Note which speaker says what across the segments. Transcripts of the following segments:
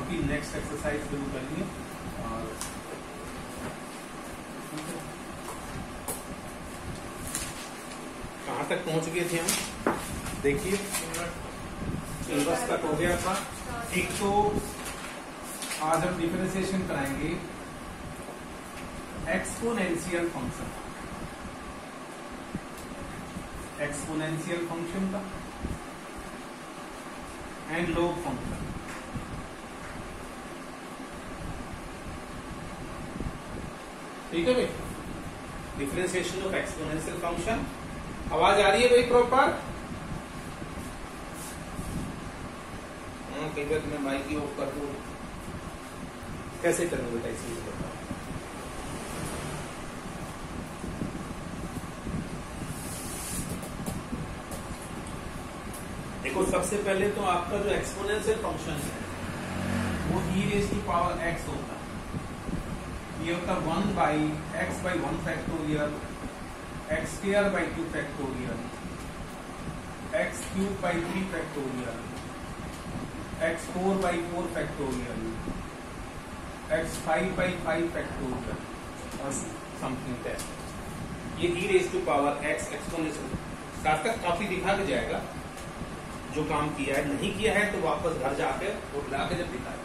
Speaker 1: अभी next exercise शुरू करेंगे। और कहाँ तक पहुंच गए थे हम? देखिए सिलेबस तक हो गया था। एक तो आज हम डिफरेंशिएशन कराएंगे एक्सपोनेंशियल फंक्शन, एक्सपोनेंशियल फंक्शन का एंड लॉग फंक्शन। ठीक है भाई, डिफरेंशिएशन ऑफ एक्सपोनेंशियल फंक्शन। आवाज आ रही है भाई प्रॉपर? कई बार मैं माइक ही ऑफ कर दूं, कैसे करूं बेटा इसी बताओ। देखो सबसे पहले तो आपका जो एक्सपोनेंशियल फंक्शन है वो e raise to power x होता है। ये होता 1 by x by 1 factorial, x square by 2 factorial, x cube by 3 factorial, x 4 by 4 factorial, x 5 by 5 factorial और समथिंग दैट। ये e raise to power x exponential सार्थक काफी दिखा के जाएगा जो काम किया है। नहीं किया है तो वापस घर जाके और लाके जब दिखाए।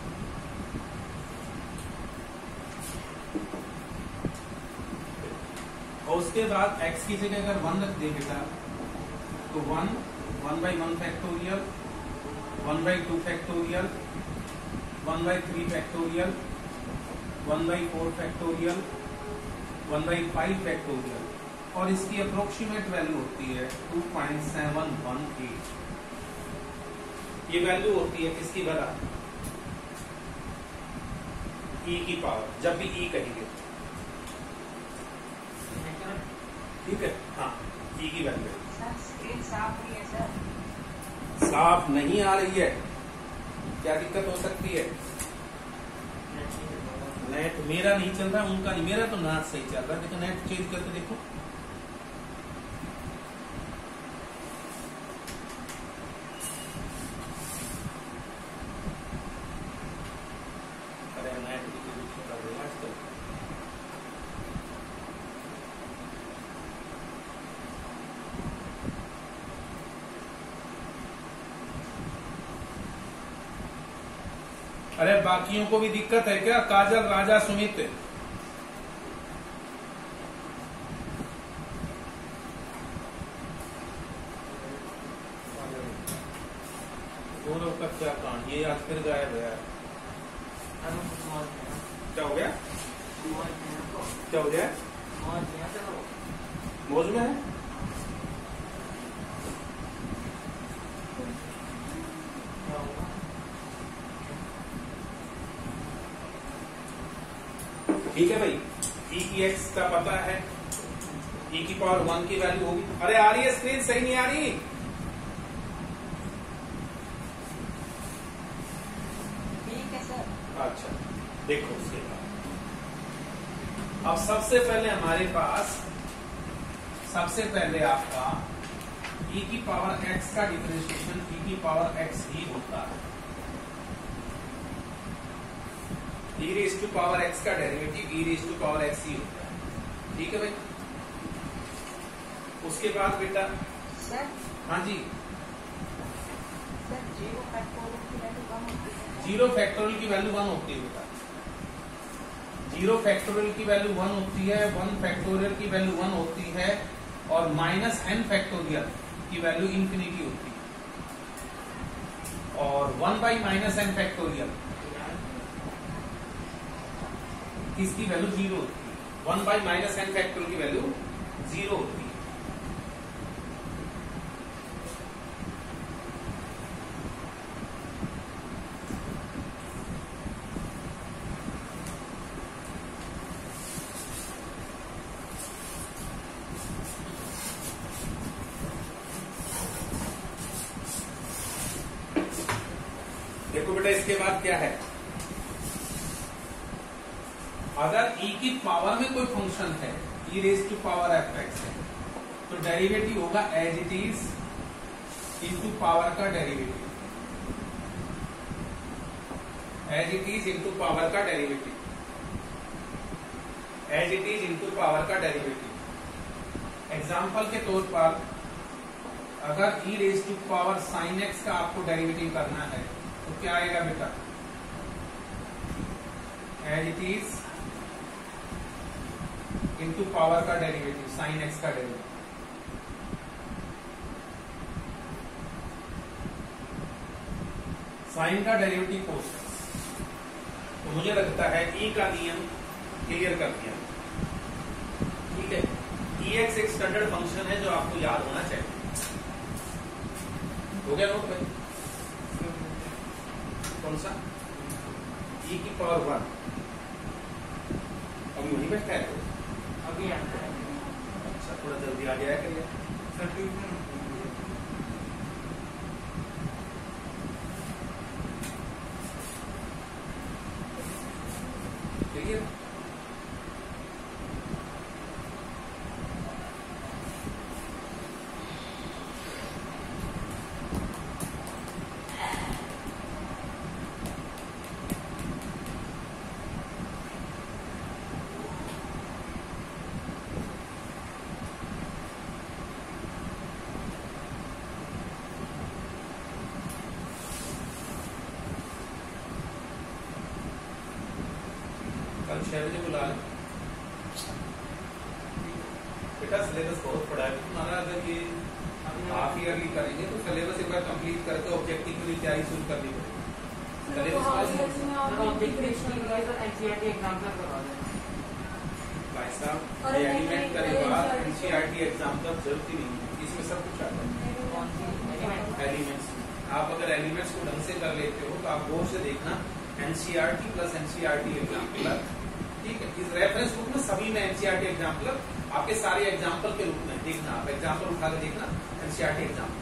Speaker 1: और उसके बाद x की जगह अगर 1 रख दे बेटा तो 1 by 1 factorial, 1 by 2 factorial, 1 by 3 factorial, 1 by 4 factorial, 1 by 5 factorial और इसकी अप्रोक्सीमेट वैल्यू होती है 2.718। ये वैल्यू होती है किसकी बरा? e की पावर, जब भी e कहेंगे ठीक है। हाँ e की वैल्यू
Speaker 2: स्क्रीन साफ नहीं है सर।
Speaker 1: साफ नहीं आ रही है, क्या दिक्कत हो सकती है? नेट मेरा नहीं चल रहा, उनका नहीं। मेरा तो नेट सही चल रहा है, लेकिन नेट चेंज करके देखो। अरे नेट भी छोटा हो गया आजकल। अरे बाकियों को भी दिक्कत है क्या? काजल, राजा, सुमित? गौरव का क्या कांड, ये आज फिर गायब है। क्या हो गया? क्या हो गया? मौज में है? ठीक है भाई, e की x का पता है, e की पावर 1 की वैल्यू होगी। अरे आ रही है स्क्रीन? सही नहीं आ रही?
Speaker 2: ठीक है सर।
Speaker 1: अच्छा देखो उसके बाद अब सबसे पहले हमारे पास सबसे पहले आपका e की पावर x का डिफरेंशिएशन e की पावर x ही होता है। e raise to power x का derivative e raise to power x ही होता है। ठीक है भाई। उसके बाद बेटा
Speaker 2: सर।
Speaker 1: हाँ जी,
Speaker 2: सर 0 फैक्टोरियल की वैल्यू 1 होती है।
Speaker 1: 0 फैक्टोरियल की वैल्यू 1 होती है बेटा। 0 फैक्टोरियल की वैल्यू 1 होती है, 1 फैक्टोरियल की वैल्यू 1 होती है और -n फैक्टोरियल की वैल्यू इंफिनिटी होती है। और 1 बाई -n फैक्टोरियल इसकी वैल्यू 0 होती है। 1 बाई -n फैक्टोरियल की वैल्यू 0 होती है। देखो बेटा इसके बाद क्या है, अगर e की पावर में कोई फंक्शन है, e raise to power fx है, तो डेरिवेटिव होगा as it is into power का derivative. As it is into power का derivative, as it is into power का डेरिवेटिव। एग्जाम्पल के तौर पर अगर e raise to power sine x का आपको डेरिवेटिव करना है तो क्या आएगा बेटा, as it is into power का डेरिवेटिव, साइन एक्स का डेरिवेटिव। साइन का डेरिवेटिव कोसाइन, तो मुझे लगता है ई का नियम क्लियर कर दिया, ठीक है। ई एक्स एक स्टैंडर्ड फंक्शन है जो आपको याद होना चाहिए। हो गया नोट भाई? कौन सा? e की पावर 1 अभी वही बैठा है,
Speaker 2: अभी आता है।
Speaker 1: अच्छा थोड़ा जल्दी आ जाया करिए। क्लियर? कल 6 बजे बुला लें बेटा। सिलेबस बहुत पड़ा है तुम्हारा, अगर ये हाफ ईयरली करेंगे तो सिलेबस एक बार कंप्लीट करके ऑब्जेक्टिव की तैयारी शुरू करनी पड़ेगी। भाई साहब एलिमेंट करेगा एनसीईआरटी एग्जाम का जरूरत ही नहीं है, इसमें सब कुछ आता है। एलिमेंट्स आप अगर एलिमेंट्स को ढंग से कर लेते हो तो आप गौर से देखना एनसीईआरटी प्लस एनसीईआरटी एग्जाम्पलर, ठीक है। इस रेफरेंस बुक में सभी में एनसीईआरटी एग्जाम्पलर आपके सारे एग्जाम्पल के रूप में देखना, आप एग्जाम्पल उठा के देखना एनसीईआरटी एग्जाम्पल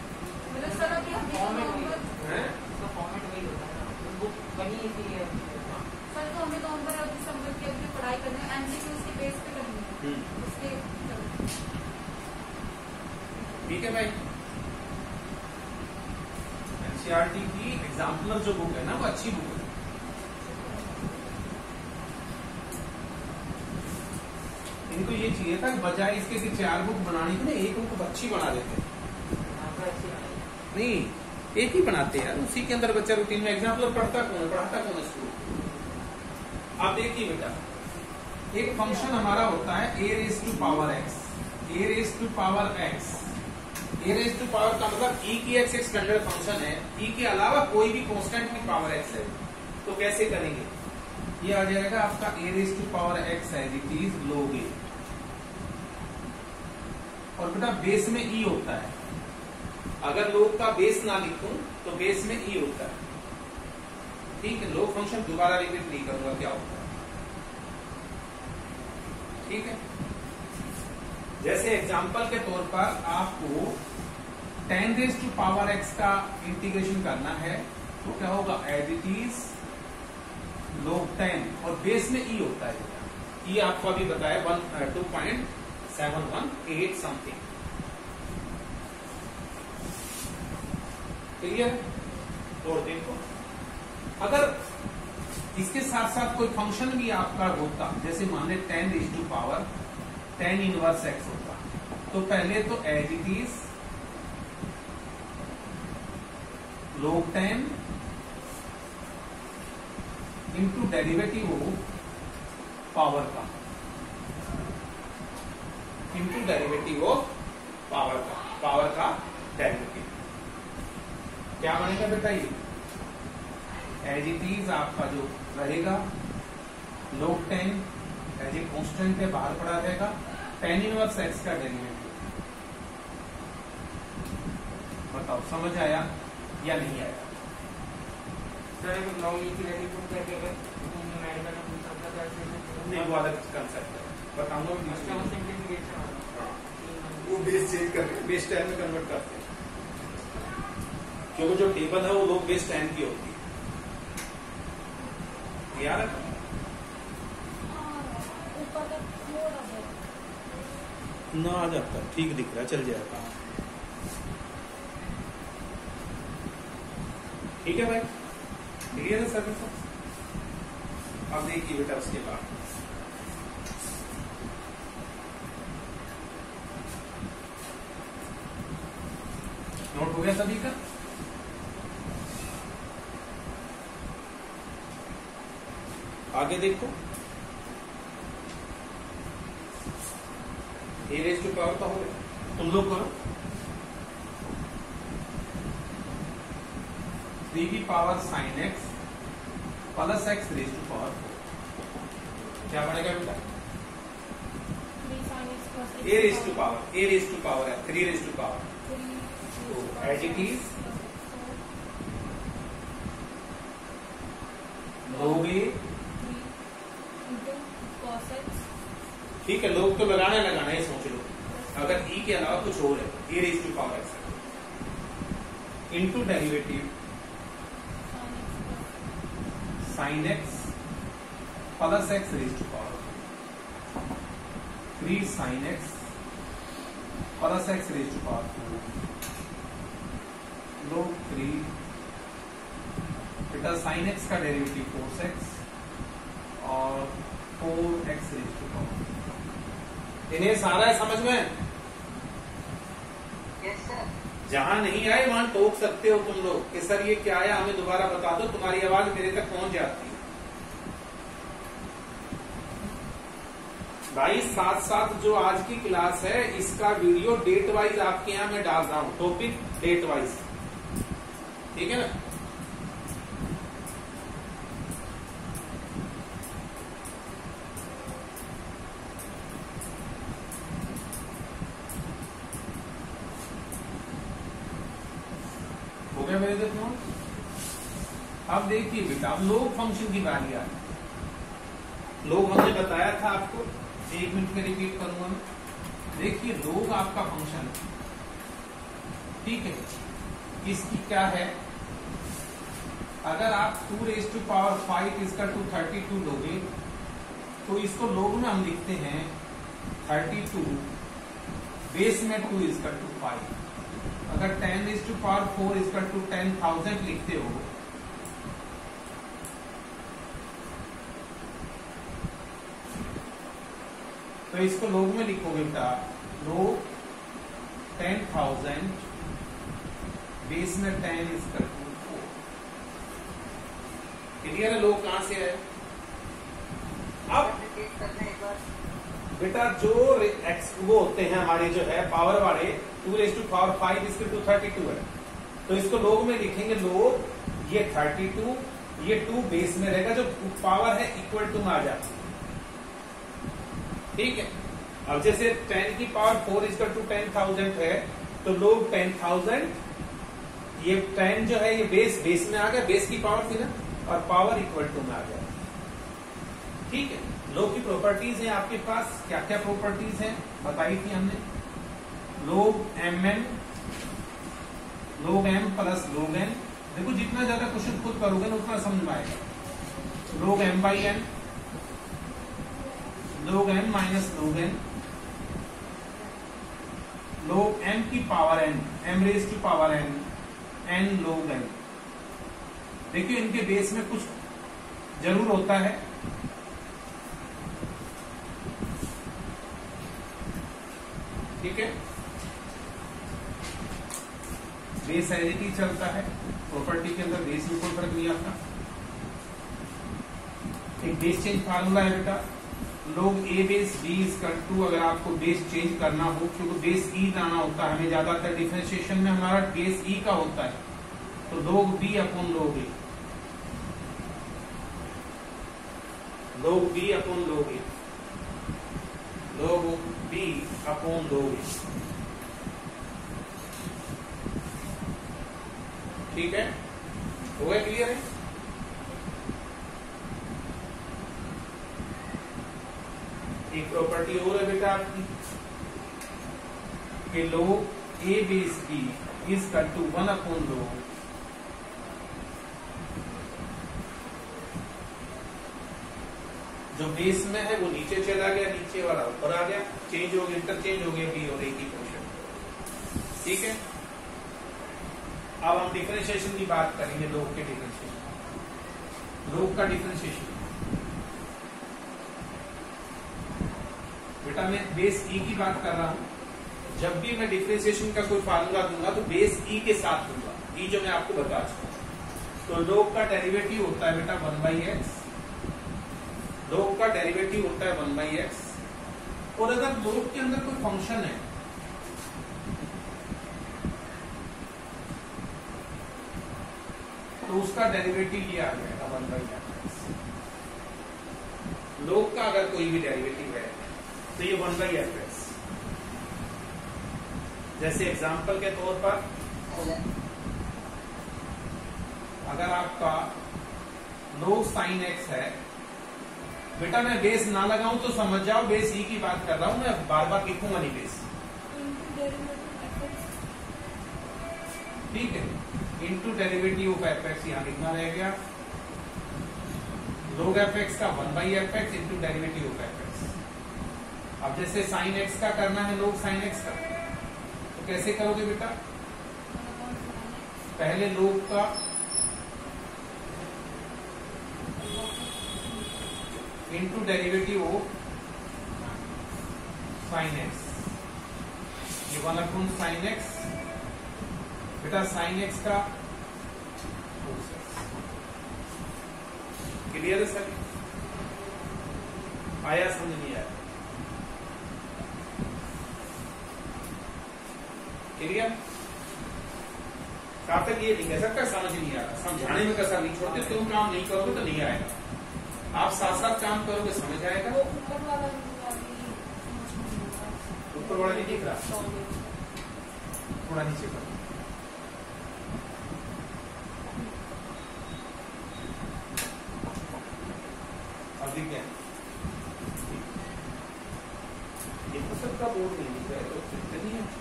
Speaker 3: सर। तो हमें तो पढ़ाई करनी है, एमसीक्यूज के बेस पे करनी है उसके।
Speaker 1: ठीक है भाई। एनसीईआरटी की एग्जाम्पलर जो बुक है ना वो अच्छी बुक है। इनको ये चाहिए था बजाय इसके कि 4 बुक बनाने के ना एक बुक अच्छी बना देते, नहीं एक ही बनाते हैं, उसी के अंदर बच्चा रूटीन में एग्जाम्पलर पढ़ता कौन है, पढ़ाता कौन है स्कूल। आप देखिए बेटा, एक फंक्शन हमारा होता है a raise to power x, a raise to power x. A raise to power का मतलब e की एक्स एक स्टैंडर्ड फंक्शन है, e के अलावा कोई भी कांस्टेंट की पावर एक्स है, तो कैसे करेंगे? ये आ जाएगा आपका a raise to power x as it is log a, और बेटा बेस में e होता है। अगर log का बेस ना लिखूं तो बेस में e होता है, ठीक है। log फंक्शन दोबारा रिपीट नहीं करूंगा क्या होता है, ठीक है। जैसे एग्जाम्पल के तौर पर आपको 10 रेज टू पावर x का इंटीग्रेशन करना है तो क्या होगा, एज इट इज log 10 और बेस में e होता है। e आपको अभी बताया 2.718 समथिंग, क्लियर? और देखो अगर इसके साथ साथ कोई फंक्शन भी आपका होता, जैसे मान ले 10 raise to power 10 inverse x होता, तो पहले तो as it is log 10 into derivative हो पावर का, इंटू डेरिवेटिव हो पावर का डेरिवेटिव क्या बनेगा बेटा? ये एज इट इज आपका जो रहेगा log 10 एज ए कांस्टेंट है, बाहर पड़ा रहेगा 10 इनवर्स x का डेरिवेटिव। बताओ समझ आया या नहीं आया? नहीं वो अलग कंसेप्ट है, बताऊंगा। वो बेस चेंज करके बेस 10 में कन्वर्ट करते हैं, क्योंकि जो टेबल है वो लोग बेस 10 की होती है, याद है ना? आ जाता है, ठीक दिख रहा है, चल जाएगा। ठीक है भाई। क्लियर है सर? अब देखिए बेटा उसके बाद नोट हो गया सभी का? आगे देखो, ए रेज टू पावर का हो गया, तुम लोग करो 3 की power sine x plus x raise to power 4। क्या बनेगा बेटा? ए रेज टू पावर है 3 रेज टू पावर, तो as it is log a, ठीक है, लोग तो लगाना है सोच लो, अगर ई के अलावा कुछ और है, a raise to power x into derivative sine x plus x raise to power 3 sine x plus x raise to power 4, log 3 बेटा साइन एक्स का डेरिवेटिव कोस एक्स और 4x रेज टू पावर। इन्हें सारा है समझ में?
Speaker 2: Yes sir.
Speaker 1: जहां नहीं आए वहां टोक सकते हो तुम लोग कि सर ये क्या आया, हमें दोबारा बता दो, तुम्हारी आवाज मेरे तक पहुंच जाती है। भाई साथ साथ जो आज की क्लास है इसका वीडियो डेट वाइज आपके यहां मैं डाल रहा हूं, टॉपिक डेट वाइज, ठीक है ना? हो गया मेरे देखो। अब देखिए बेटा, अब लोग फंक्शन की बारी आ गई। लोग हमने बताया था आपको, 1 मिनट में रिपीट करूंगा मैं। देखिए लोग आपका फंक्शन, ठीक है, इसकी क्या है, अगर आप 2 रेज टू पावर 5 इसका 232 लोगे तो इसको लोग में हम लिखते हैं 32 बेस में 2 इसका 5। अगर 10 रेज टू पावर 4 इसका 10,000 लिखते हो तो इसको लोग में लिखोगे बेटा, लोग 10,000 बेस में 10 इसका 4। क्लियर है? लोग कहां से है? अब बेटा जो एक्स वो होते हैं हमारे जो है पावर वाले 2 रेज टू पावर 5 इसके 232 है, तो इसको लोग में लिखेंगे, लोग ये 32 ये 2 बेस में रहेगा, जो पावर है इक्वल टू में आ जाती है, ठीक है। अब जैसे 10 की पावर 4 इसका 10,000 है, तो लोग 10,000 ये 10 जो है ये बेस में आ गया, बेस की पावर थी ना, और पावर इक्वल टू में आ गया, ठीक है। लोग की प्रॉपर्टीज है आपके पास, क्या क्या प्रॉपर्टीज हैं बताई थी हमने, लोग mn, लोग m प्लस लोग n। देखो जितना ज्यादा क्वेश्चन खुद करोगे ना उतना समझ में आएगा। Log m by n, log m minus log n, log m की पावर n, m रेज की पावर n, n लोग n। देखिए इनके बेस में कुछ जरूर होता है, ठीक है, बेस एडिटी चलता है, प्रॉपर्टी के अंदर बेस में कोई फर्क नहीं आता। एक बेस चेंज फार्मूला है बेटा, log a base b equal to, अगर आपको बेस चेंज करना हो, क्योंकि बेस ई लाना होता है हमें, ज्यादातर डिफरेंशिएशन में हमारा बेस ई का होता है, तो लोग बी अपॉन लोग ए, लोग बी अपॉन लोग ए, लोग बी अपॉन लोग ए, ठीक है, हो गया? क्लियर है? एक प्रॉपर्टी और है बेटा आपकी कि log a base b is equal to 1 upon log जो बेस में है वो नीचे चला गया, नीचे वाला ऊपर आ गया, चेंज हो गया, इंटरचेंज हो गया बी और ए की पोजीशन, ठीक है। अब हम डिफरेंशिएशन की बात करेंगे, लोग के डिफरेंशिएशन। लोग का डिफरेंशिएशन। बेटा मैं बेस ई की बात कर रहा हूं। जब भी मैं डिफरेंशिएशन का कोई फार्मूला दूंगा तो बेस ई के साथ दूंगा, ई जो मैं आपको बता चुका हूं। तो लोग का डेरिवेटिव होता है बेटा 1/x, लोग का डेरिवेटिव होता है 1/x। और अगर लोग के अंदर कोई फंक्शन है तो उसका डेरिवेटिव ये आ जाएगा 1/x। लोग का अगर कोई भी डेरिवेटिव है तो ये 1/x। जैसे एग्जांपल के तौर पर अगर आपका लोग sin x है, बेटा मैं बेस ना लगाऊं तो समझ जाओ बेस ई की बात कर रहा हूं, मैं बार बार लिखूंगा नहीं बेस, ठीक है। इंटू डेरिवेटिव ऑफ fx यहां लिखना रह गया, लोग fx का 1/fx into derivative of fx। अब जैसे sin x का करना है लोग sin x का, तो कैसे करोगे बेटा? पहले लोग का into derivative of sin x, ये 1/sin x। बेटा sin x का क्लियर है सर? आया समझ नहीं आया? क्लियर? कब तक ये नहीं कह सकता समझ नहीं आ रहा, समझाने में कसर नहीं छोड़ते। तुम काम नहीं करोगे तो नहीं आएगा, आप साथ साथ काम करोगे समझ आएगा। ऊपर वाला नहीं दिख रहा, थोड़ा नीचे करो। अभी क्या ये तो सबका बोर्ड नहीं दिख रहा है, तो फिर नहीं है।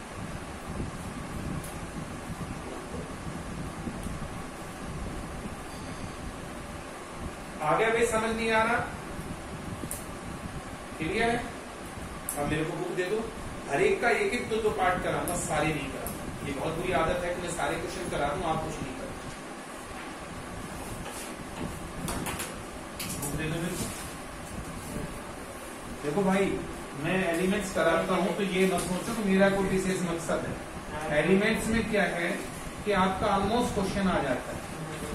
Speaker 1: आगे भी समझ नहीं आ रहा? क्लियर है? अब मेरे को बुक दे दो, हर एक का एक एक दो पार्ट कराऊंगा, सारे नहीं कराऊंगा। ये बहुत बुरी आदत है कि मैं सारे क्वेश्चन करा दूं, आप कुछ नहीं करें। बुक दे दो मेरे को। देखो भाई मैं एलिमेंट्स कराता हूं तो ये मत सोचो कि मेरा कोई विशेष मकसद है। एलिमेंट्स में क्या है कि आपका ऑलमोस्ट क्वेश्चन आ जाता है,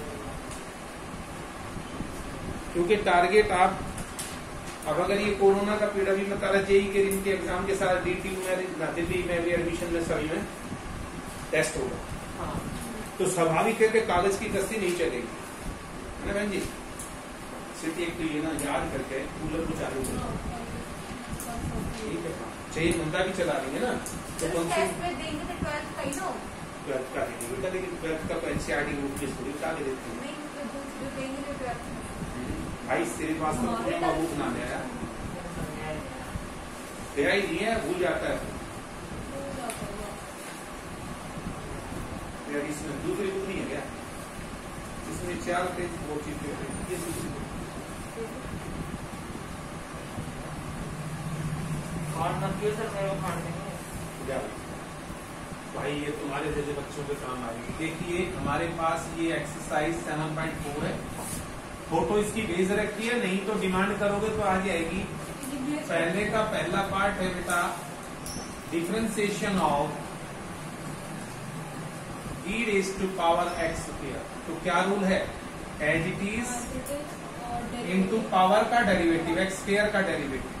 Speaker 1: क्योंकि टारगेट आप अब अगर ये कोरोना का पीरियड अभी मैं तारा जेई के इनके एग्जाम के साथ DT में दिल्ली में भी एडमिशन में सभी में टेस्ट होगा, तो स्वाभाविक है कि कागज की कस्ती नहीं चलेगी, है ना बहन जी? सिर्फ एक तो ये ना याद करके कूलर को चालू करो, ठीक है? चाहिए घंटा भी चला देंगे ना तो कम से ट्वेल्थ का देंगे बेटा, लेकिन ट्वेल्थ का NCERT ग्रुप थोड़ी उठा के देते हैं भाई। श्रीवास्तव ने बुक ना लिया ही नहीं है, भूल जाता है। इसमें दूसरी बुक नहीं है क्या? इसमें 4 पेज वो चीज ये दूसरी बुक
Speaker 2: और नब्बे सर मेरे को खाने देंगे
Speaker 1: भाई, ये तुम्हारे जैसे बच्चों के काम आएगी। देखिए हमारे पास ये एक्सरसाइज 7.4 है, फोटो इसकी भेज रखी है, नहीं तो डिमांड करोगे तो आ जाएगी। पहले का पहला पार्ट है बेटा डिफरेंशिएशन ऑफ e⁻x²। तो क्या रूल है? As it is into power का डेरिवेटिव, x² का डेरिवेटिव,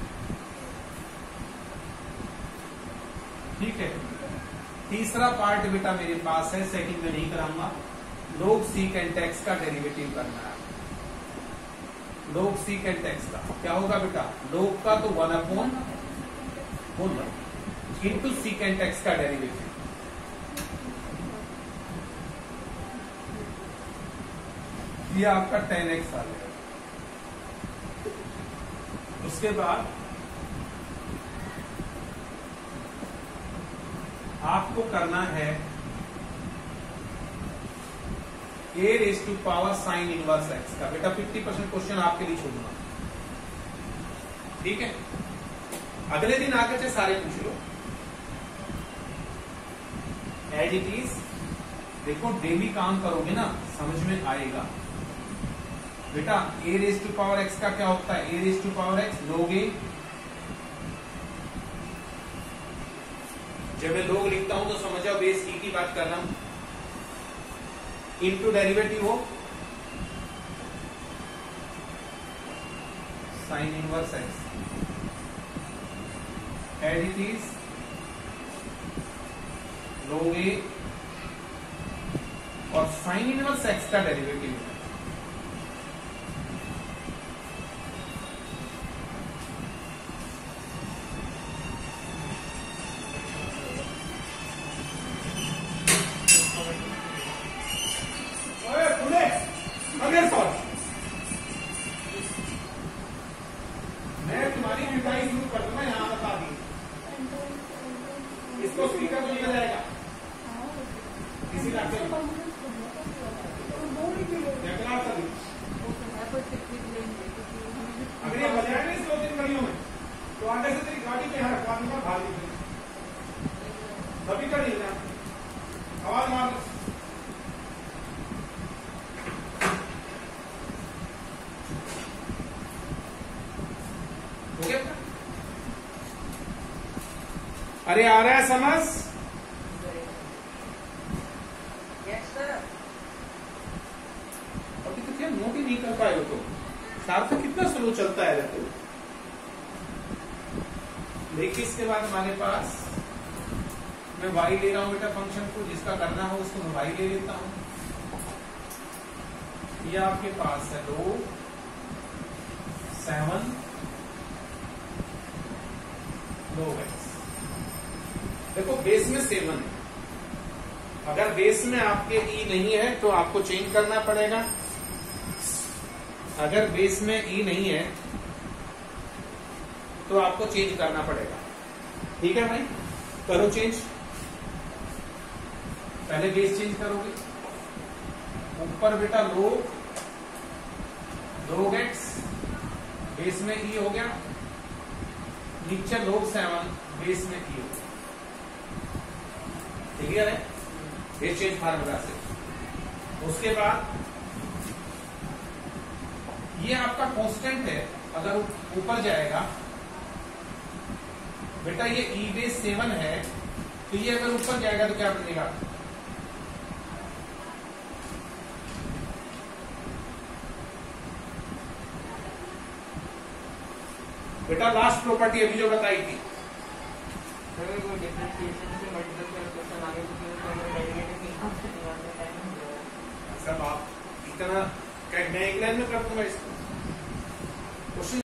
Speaker 1: ठीक है। तीसरा पार्ट बेटा मेरे पास है, सेकंड में नहीं कराऊंगा, लोग सीकेंट x का डेरिवेटिव करना है। लोग सीकेंट x का क्या होगा बेटा? लोग का तो 1/1 इंटू सीकेंट x का डेरिवेटिव, ये आपका 10x आ गया। उसके बाद आपको करना है a⁻sin इनवर्स x का। बेटा 50% क्वेश्चन आपके लिए छोड़ूंगा, ठीक है? अगले दिन आगे से सारे पूछ लो, एज इट इज। देखो डेली काम करोगे ना समझ में आएगा। बेटा a raise to power x का क्या होता है, a raise to power x log a, जब मैं log लिखता हूं तो समझ जाओ बेस ई की बात कर रहा हूं, इनटू डेरिवेटिव हो sine inverse x as it is log a और साइन इनवर्स एक्स का डेरिवेटिव है। मैं तुम्हारी मिठाई शुरू कर दूंगा, यहाँ बता दी, इसको स्पीकर तो निकल जाएगा इसी तरह से अगर ये बजाए नहीं 2-3 घड़ियों में तो आगे से तेरी गाड़ी पे यहाँ रखवा दूंगा, भाग निकलेगी तभी कर नहीं आवाज मार हो गया। अरे आ रहा है समझ, अभी तो क्या नोट ही नहीं कर पाए हो तो सार्थक कितना स्लो चलता है तो। देखिए इसके बाद हमारे पास मैं y ले रहा हूं बेटा फंक्शन को, जिसका करना हो उसको मैं y ले लेता हूं। ये आपके पास है 2 7 log x। देखो बेस में 7 है, अगर बेस में आपके ई नहीं है तो आपको चेंज करना पड़ेगा, अगर बेस में ई नहीं है तो आपको चेंज करना पड़ेगा। ठीक है भाई, करो चेंज, पहले बेस चेंज करोगे, ऊपर बेटा log x बेस में ई हो गया, नीचे log 7 बेस में ई हो गया। क्लियर है, बेस चेंज फार्मूला से। उसके बाद ये आपका कांस्टेंट है, अगर ऊपर जाएगा बेटा ये ई बेस 7 है तो ये अगर ऊपर जाएगा तो क्या बनेगा, बेटा लास्ट प्रॉपर्टी अभी जो बताई थी, सब आप इतना मैं एक लाइन में कर दूंगा इसको।